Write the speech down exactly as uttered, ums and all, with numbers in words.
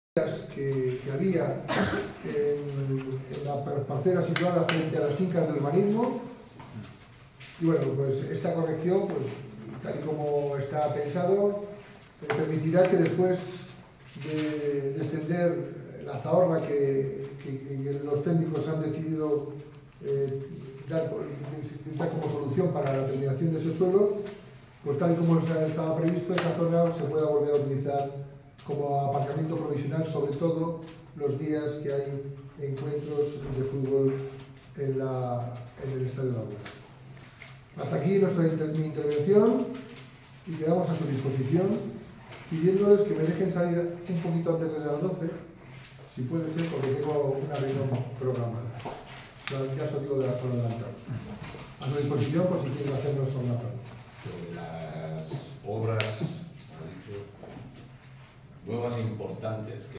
Que, que había en, en la parcela situada frente a las fincas de urbanismo, y bueno, pues esta corrección, pues tal y como está pensado, eh, permitirá que después de, de extender la zahorra que, que, que los técnicos han decidido eh, dar, dar como solución para la terminación de ese suelo, pues tal y como estaba previsto, esa zona se pueda volver a utilizar como aparcamiento provisional, sobre todo los días que hay encuentros de fútbol en, la, en el Estadio de la Aula. Hasta aquí nuestra inter mi intervención y quedamos a su disposición, pidiéndoles que me dejen salir un poquito antes de las doce, si puede ser, porque tengo una reunión programada. O sea, ya os digo de la zona adelantada. A su disposición por si quieren hacernos una pregunta. Sobre las obras, ha dicho, nuevas e importantes que